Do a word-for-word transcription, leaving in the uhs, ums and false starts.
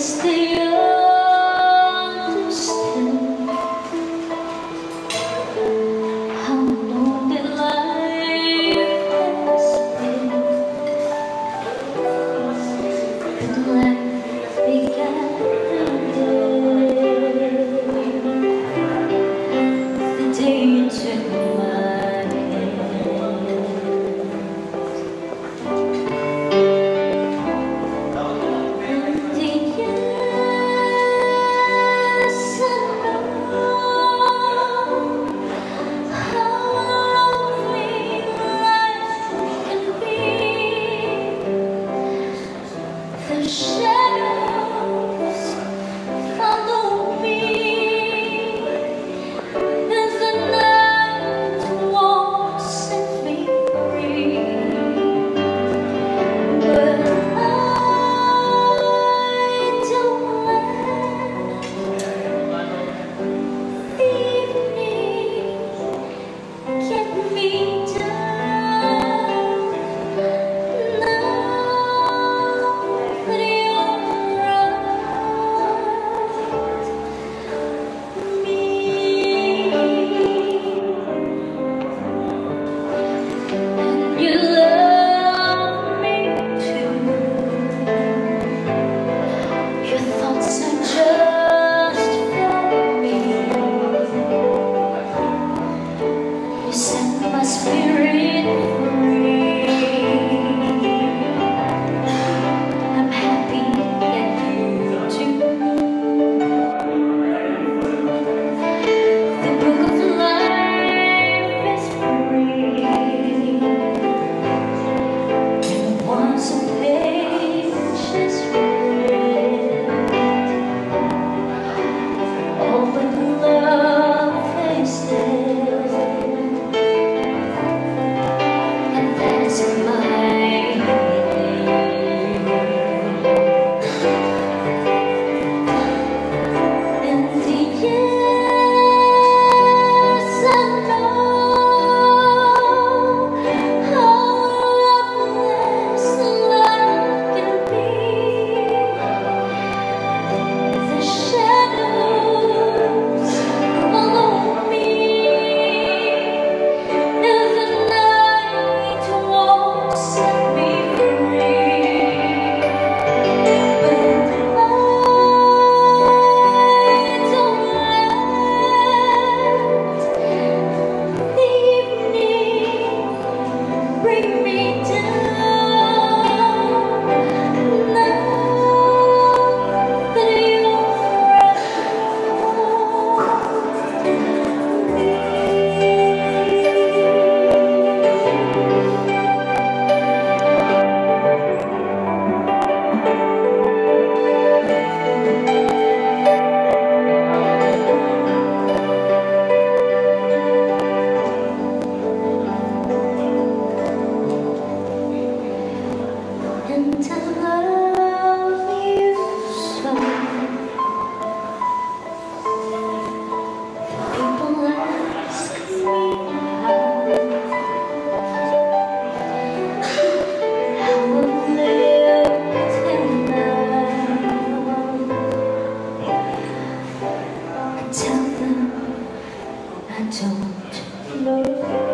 guess they understand how lonely life has been. But life began again the day you took my the shadows follow me as the night won't set me free. But I don't let the evening get me down. You love me too. Your thoughts are just for me. You set my spirit free. I'm happy that you too. The book of life is free. Once a page is read, all but love is dead, and that's my name. In the years I know how loveless life can be. The shadows follow me as the night won't set me free. But I don't let the evening bring me down. Now that you're around me. And I love you so. People ask me how how I've lived till now. I tell them I don't know.